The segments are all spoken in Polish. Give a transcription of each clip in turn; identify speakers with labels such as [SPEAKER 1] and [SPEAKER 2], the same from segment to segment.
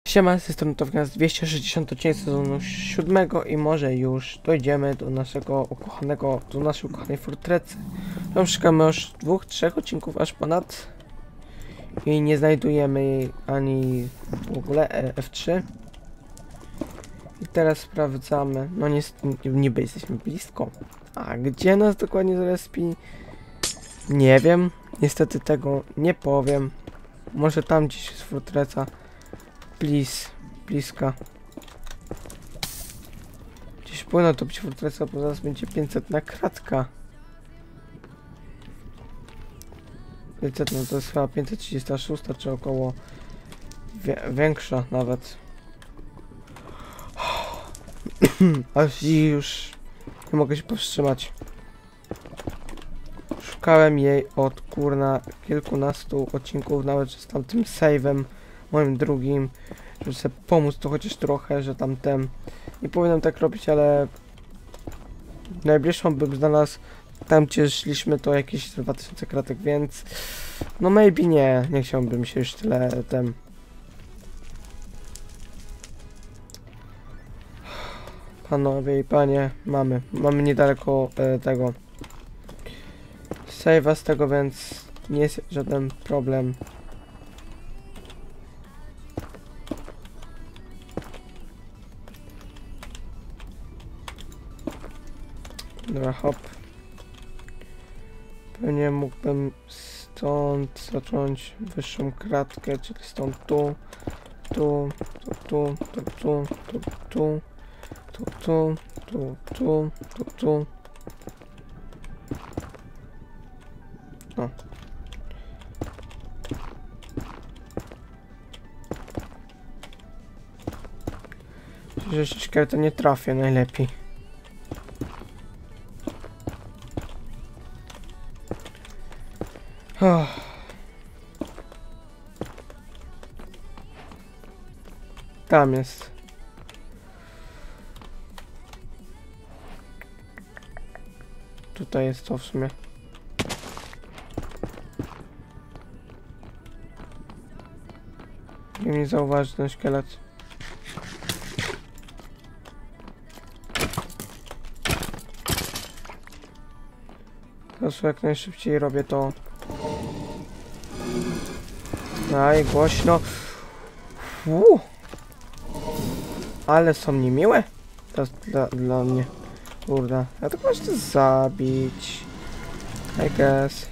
[SPEAKER 1] Siema, z tej strony to 260 odcinek sezonu 7 i może już dojdziemy do naszego ukochanego, do naszej ukochanej fortecy. No, szukamy już 2-3 odcinków aż ponad i nie znajdujemy jej ani w ogóle F3. I teraz sprawdzamy, no niby jesteśmy blisko, a gdzie nas dokładnie zrespi? Nie wiem, niestety tego nie powiem. Może tam gdzieś jest forteca. Bliska. Gdzieś powinna to być fortreca, bo zaraz będzie 500 na kratka. 500, no to jest chyba 536 czy około większa nawet. Aż już nie mogę się powstrzymać. Szukałem jej od kurna kilkunastu odcinków, nawet z tamtym save'em moim drugim, żeby sobie pomóc to chociaż trochę, że tamten nie powinienem tak robić, ale najbliższą bym znalazł tam, gdzie szliśmy, to jakieś 2000 kratek, więc no maybe nie chciałbym się już tyle Panowie i panie, mamy niedaleko tego save'a z tego, więc nie jest żaden problem. Dobra, hop. Pewnie mógłbym stąd zacząć wyższą kratkę, czyli stąd tu. No. Że ścieżkę to nie trafię najlepiej. Tam jest. Tutaj jest to w sumie. Nie zauważy ten szkielet. Teraz jak najszybciej robię to. Aj, głośno. Ale są niemiłe. To dla mnie. Kurde. Ja tak muszę to zabić. I guess.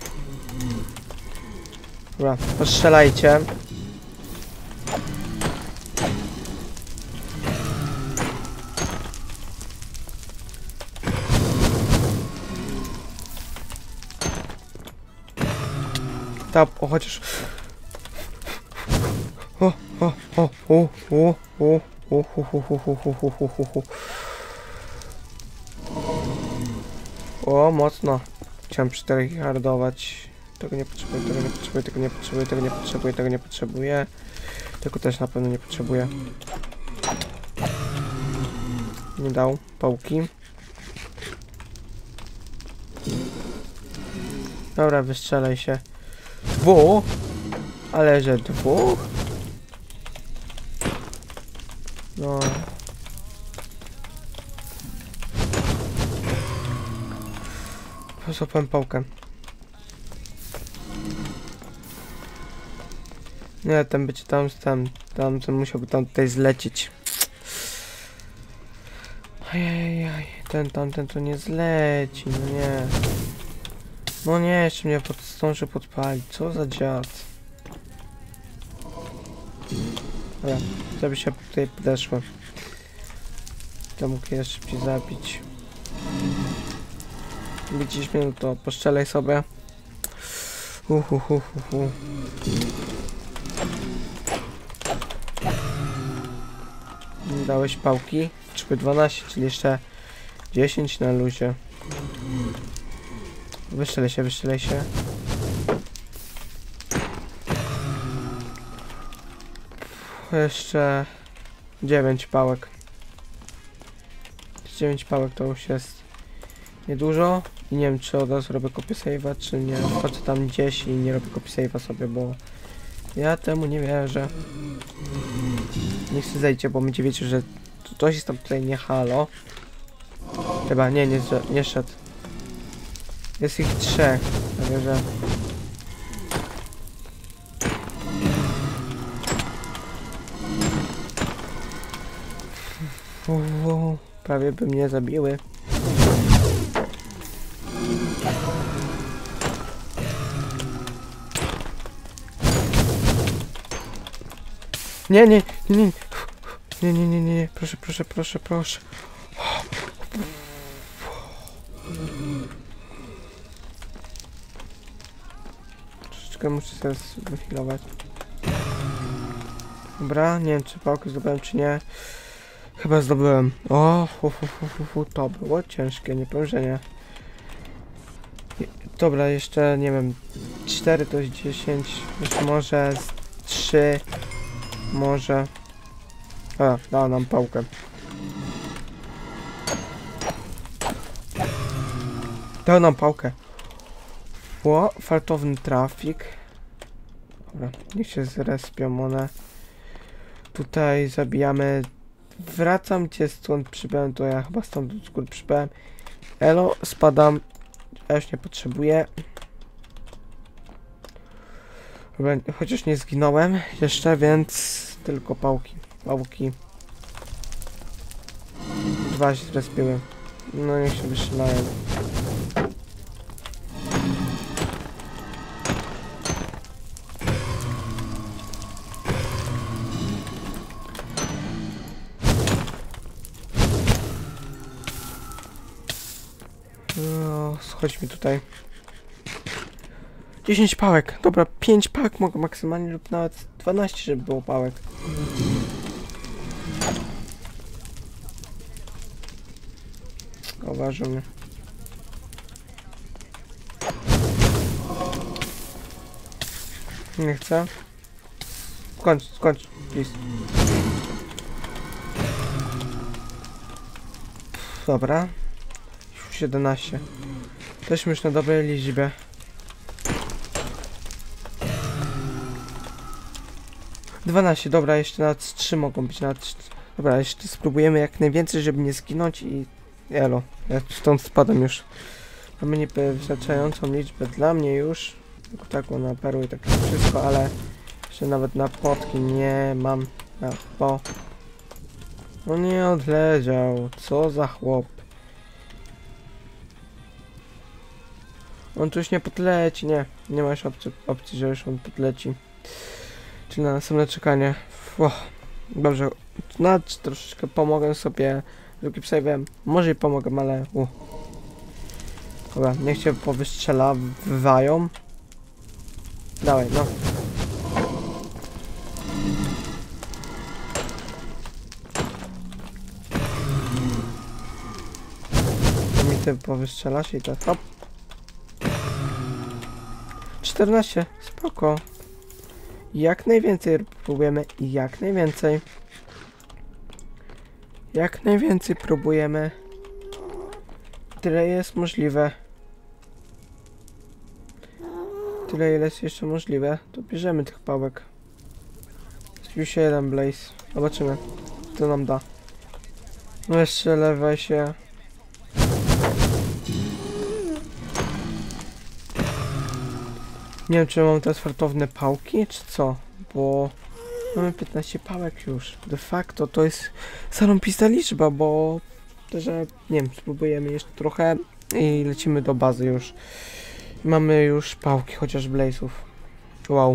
[SPEAKER 1] Dobra, postrzelajcie. Tak, o chociaż... O, mocno. Chciałem 4 hardować. Tego nie potrzebuję, tego nie potrzebuję. Tego też na pewno nie potrzebuję. Nie dał pałki. Dobra, wystrzelaj się. Dwóch? Ale że dwóch? No. Złapałem pałkę. Nie, ten będzie tam musiałby tam tutaj zlecieć. Ajajaj, tamten to nie zleci, no nie. No nie, jeszcze mnie zdąży podpalić, co za dziad. Dobra, żeby się tutaj podeszło. To mógł je szybciej zabić. Widzisz mnie, no to poszczelaj sobie. Dałeś pałki? 12, czyli jeszcze 10 na luzie. Wystrzelaj się. Jeszcze 9 pałek. 9 pałek to już jest niedużo. I nie wiem, czy od razu robię kopię save'a, czy nie. Wchodzę tam gdzieś i nie robię kopię save'a sobie, bo ja temu nie wierzę. Niech się zejdzie, bo będzie wiecie, że ktoś jest tam tutaj nie halo. Chyba, nie szedł. Jest ich 3, także... Prawie by mnie zabiły. Nie. Nie. Proszę. Troszeczkę muszę teraz wyfilować. Dobra, nie wiem czy pałkę zdobyłem czy nie. Chyba zdobyłem. O, to było ciężkie, nie powiem, że nie. Dobra, jeszcze nie wiem. 4 to jest 10. Może 3. Może. A, dała nam pałkę. Dała nam pałkę. O, fartowny trafik. Dobra, niech się zrespią one. Tutaj zabijamy. Wracam cię stąd przybyłem, to ja chyba stąd do góry przybyłem. Elo, spadam. Ja już nie potrzebuję. Chociaż nie zginąłem jeszcze, więc tylko pałki. 2 się zrespiły. No niech się wystrzelają. No, schodźmy tutaj. 10 pałek. Dobra, 5 pałek mogę maksymalnie lub nawet 12, żeby było pałek. Uważam mnie. Nie chcę. Skończ, please. Dobra. Już 11. Jesteśmy już na dobrej liczbie. Dobra, jeszcze nawet 3 mogą być, Dobra, jeszcze spróbujemy jak najwięcej, żeby nie zginąć i... Elo, ja stąd spadam już. Mamy niewystarczającą liczbę dla mnie już. Tylko taką na perły i takie wszystko, ale... Jeszcze nawet na potki nie mam. On nie odleciał, co za chłop. On tu już nie podleci, nie ma już opcji, że już on podleci. Czyli na następne czekanie. Dobrze, troszeczkę pomogę sobie z drugim save'em. Może i pomogę, ale... Dobra, niech się powystrzelawają. Dawaj, no. To mi ty powystrzelasz i tak, hop. 14, spoko. Jak najwięcej próbujemy i jak najwięcej. Jak najwięcej próbujemy. Tyle jest możliwe. Tyle ile jest jeszcze możliwe. To bierzemy tych pałek. Zbił się jeden blaze. Zobaczymy. Co nam da. No jeszcze lewa się. Nie wiem, czy mam teraz fartowne pałki, czy co? Bo mamy 15 pałek już. De facto to jest zarąbista liczba, bo że nie wiem, spróbujemy jeszcze trochę i lecimy do bazy już. Mamy już pałki, chociaż blaze'ów. Wow.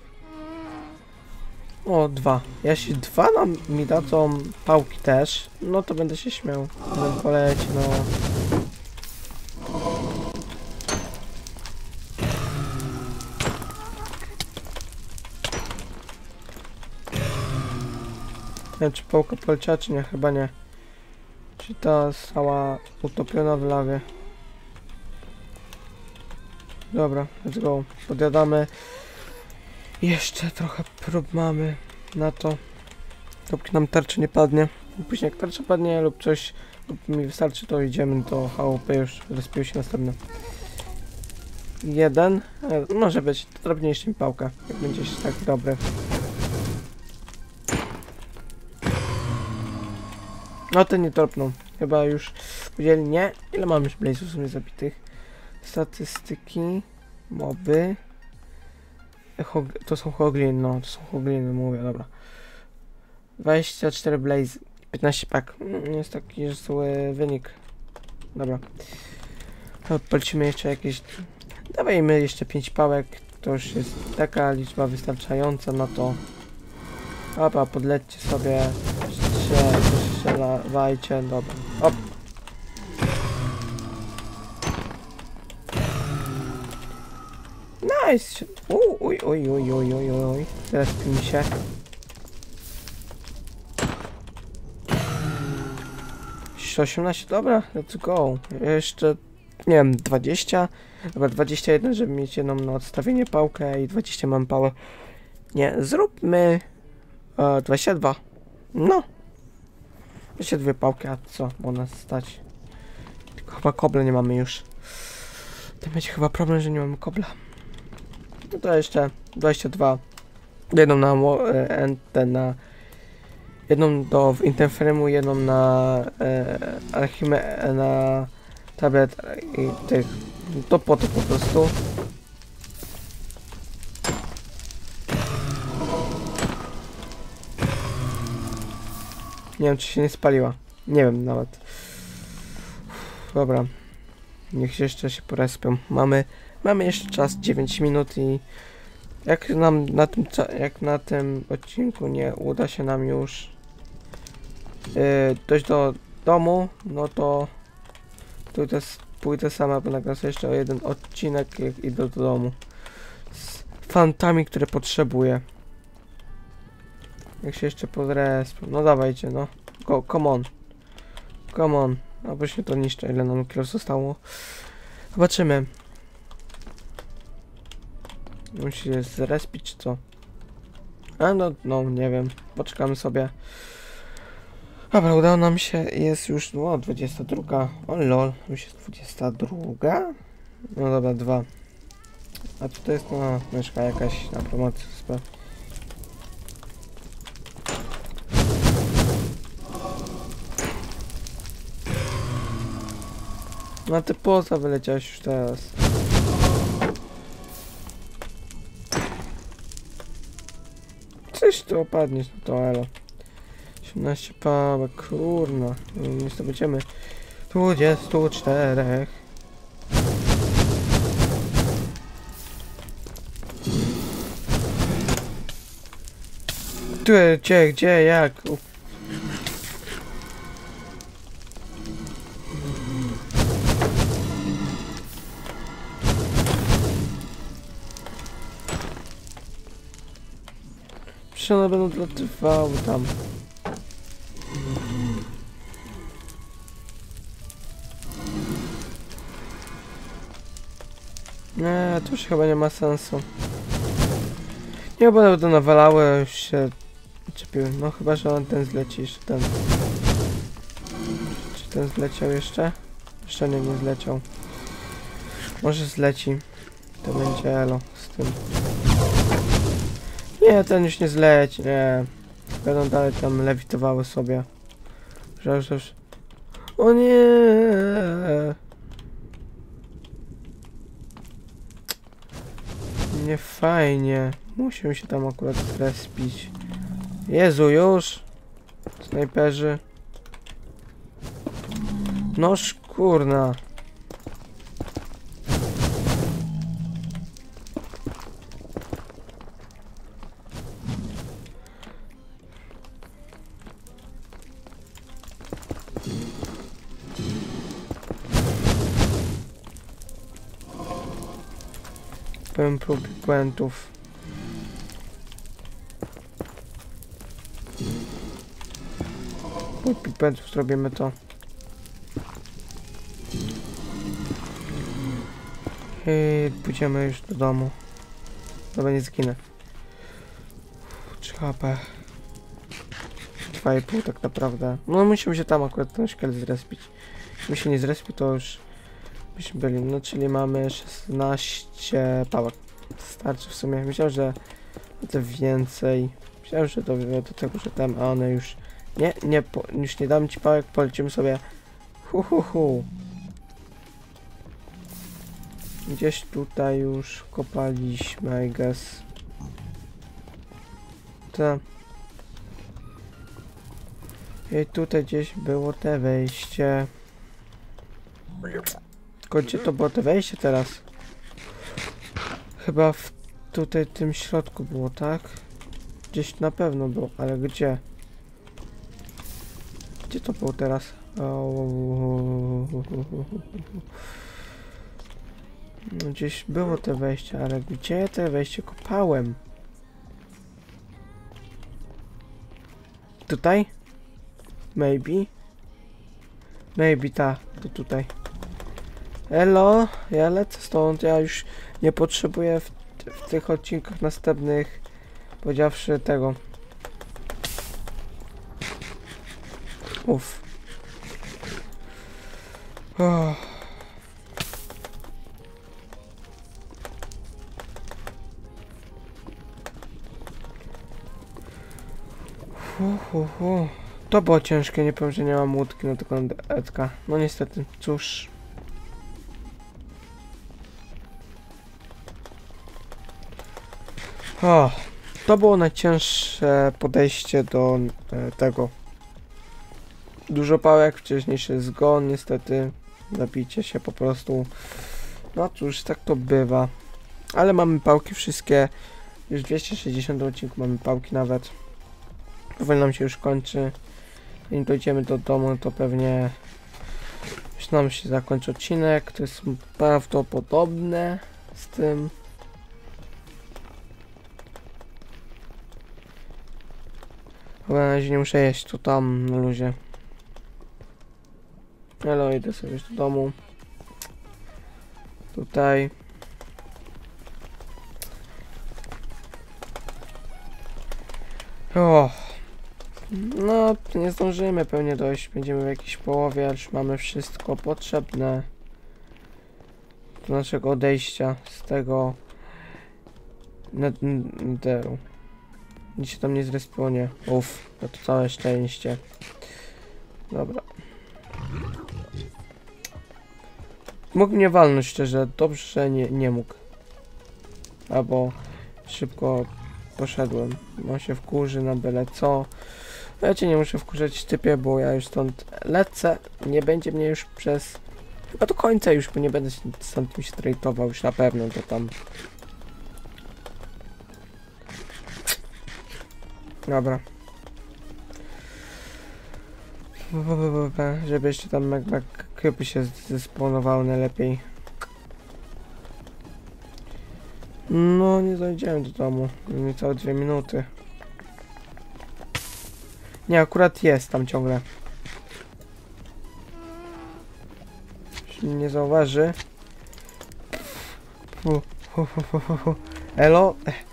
[SPEAKER 1] O, 2. Jeśli 2 mi dadzą pałki też, no to będę się śmiał. Będę poleci, no. Nie wiem, czy pałka poleciała, czy nie? Chyba nie. Czy ta cała utopiona w lawie. Dobra, let's go. Podjadamy. Jeszcze trochę prób mamy na to. Dopóki nam tarczy nie padnie. Później jak tarcza padnie lub coś lub mi wystarczy, to idziemy do chałupy. Już rozpił się następny. 1. Może być drobniejszy mi pałka. Jak będzie tak dobre. No ten nie tropnął. Chyba już powiedzieli nie. Ile mam już blazów w sumie zabitych? Statystyki. Moby. To są hogliny, no to są hogliny, mówię, dobra. 24 blaze, 15 pack. Nie jest taki zły wynik. Dobra. Polecimy jeszcze jakieś... Dawajmy jeszcze 5 pałek. To już jest taka liczba wystarczająca na to. Dobra, podlećcie sobie. Strzelawajcie, dobra. Op. Nice! Oj. Teraz mi się. Jeszcze 18, dobra, let's go. Jeszcze, nie wiem, 20. Dobra, 21, żeby mieć jedną na odstawienie pałkę i 20 mam pałę. Nie, zróbmy 22. No. 22 pałki, a co? Bo nas stać. Tylko chyba koble nie mamy już. To będzie chyba problem, że nie mamy kobla. No to jeszcze 22. Jedną na jedną do Interframe'u, jedną na na tablet i tych. To po to po prostu. Nie wiem, czy się nie spaliła. Nie wiem nawet. Dobra. Niech się jeszcze porespią. Mamy jeszcze czas 9 minut i jak nam na tym odcinku nie uda się nam już dojść do domu, no to pójdę sama, bo nagram sobie jeszcze jeden odcinek, jak idę do domu. Z fantami, które potrzebuję. Jak się jeszcze podrespią. No dawajcie, no. Come on. Come on. Albo się to niszczy, ile nam kilo zostało. Zobaczymy. Musi się zrespić, czy co? A no, nie wiem. Poczekamy sobie. Dobra, udało nam się. Jest już, 22. O lol, już jest 22. No dobra, 2. A tutaj jest, myszka jakaś na promocji. No ty poza wyleciałeś już teraz. Coś tu opadniesz, no to elo. 18 pałek, kurna. Nie zdobędziemy 24. Tu, gdzie, jak? Przecież one będą dolatywały tam. Nie, to już chyba nie ma sensu. Nie, bo będą nawalały, już się czepiły. No chyba, że on ten zleci, jeszcze ten. Czy ten zleciał jeszcze? Jeszcze nie zleciał. Może zleci. To będzie elo z tym. Nie, ten już nie zleci, nie. Będą dalej tam lewitowały sobie. Że. O nie! Nie fajnie. Musimy się tam akurat zrespić. Jezu, już! Snajperzy. Noż kurna. Pełen prób błędów. Błędów zrobimy to. I pójdziemy już do domu. Dobra, nie zginę. 3 HP. 2,5 tak naprawdę. No musimy się tam akurat ten szkielet zrespić. Jeśli się nie zrespił, to już byśmy byli. No czyli mamy 16 pałek. Starczy w sumie. Myślałem, że to więcej. Myślałem, że do tego, że tam, a one już Nie, już nie dam ci pałek, polecimy sobie. Gdzieś tutaj już kopaliśmy, I guess. Tak. I tutaj gdzieś było te wejście. Tylko gdzie to było te wejście teraz? Chyba tutaj w tym środku było, tak? Gdzieś na pewno było, ale gdzie? Gdzie to było teraz? No gdzieś było te wejście, ale gdzie te wejście kopałem? Tutaj? Maybe? Maybe to tutaj. Elo, ja lecę stąd, ja już nie potrzebuję w tych odcinkach następnych, powiedziawszy tego. Uff. Oh. To było ciężkie, nie powiem, że nie mam łódki, no tylko Edka. No niestety, cóż. O, to było najcięższe podejście do tego. Dużo pałek, wcześniejszy zgon, niestety. Zabicie się po prostu. No cóż, tak to bywa. Ale mamy pałki wszystkie. Już 260 odcinków mamy pałki nawet. Powoli nam się już kończy. Zanim dojdziemy do domu, to pewnie już nam się zakończy odcinek. To jest prawdopodobne z tym. Chyba na razie nie muszę jeść, to tam na luzie. Ale idę sobie już do domu. Tutaj. O. No, nie zdążymy pewnie dojść. Będziemy w jakiejś połowie, już mamy wszystko potrzebne do naszego odejścia z tego netheru. Nic się tam nie zrespiło, Uff, no to całe szczęście. Dobra. Mógł mnie walnąć szczerze, dobrze, że nie mógł. Albo szybko poszedłem. On się wkurzy na byle co. Ja cię nie muszę wkurzać, typie, bo ja już stąd lecę. Nie będzie mnie już przez... Chyba do końca już, bo nie będę stąd tym się traitował już na pewno, to tam... Dobra. Żeby jeszcze tam krypy się zespawnowały najlepiej. No, nie dojdziemy do domu. Niecałe 2 minuty. Nie, akurat jest tam ciągle. Jeśli nie zauważy. Elo.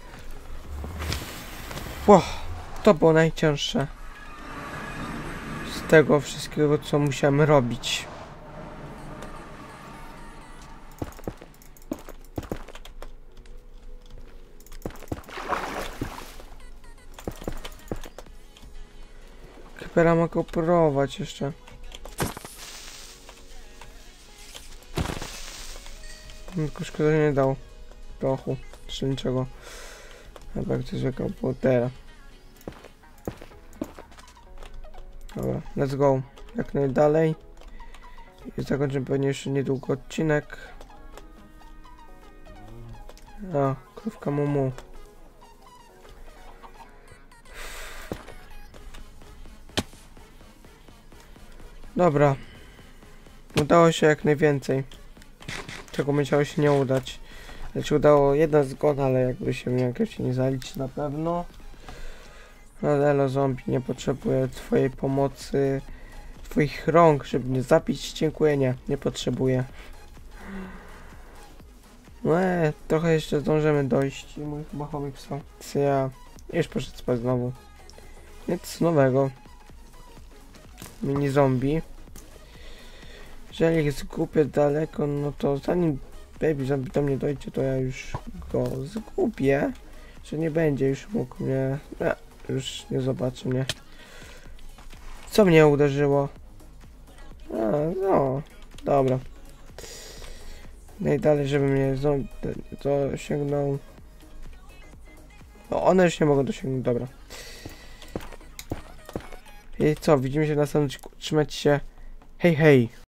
[SPEAKER 1] To było najcięższe. Z tego wszystkiego, co musiałem robić. Creepera mogę operować jeszcze. Tylko szkoda, że nie dał prochu, czy niczego. Chyba ktoś zwykał portera. Dobra, let's go. Jak najdalej. I zakończymy pewnie jeszcze niedługo odcinek. A, krówka mumu. Dobra. Udało się jak najwięcej. Czego musiało się nie udać. Znaczy udało jedna zgoda, ale jakby się jakoś nie zaliczy na pewno. Elo zombie, nie potrzebuję twojej pomocy, twoich rąk, żeby mnie zabić. Dziękuję, nie potrzebuję. No trochę jeszcze zdążymy dojść i mój chyba chomik sankcja. Już poszedł spać znowu. Nic nowego. Mini zombie. Jeżeli zgubię daleko, no to zanim baby zombie do mnie dojdzie, to ja już go zgubię. Że nie będzie już mógł mnie... już nie zobaczy mnie. Co mnie uderzyło? A, no, dobra. Najdalej, żeby mnie dosięgnął. O, one już nie mogą dosięgnąć, dobra. I co, widzimy się na następnym odcinku. Trzymajcie się. Hej, hej.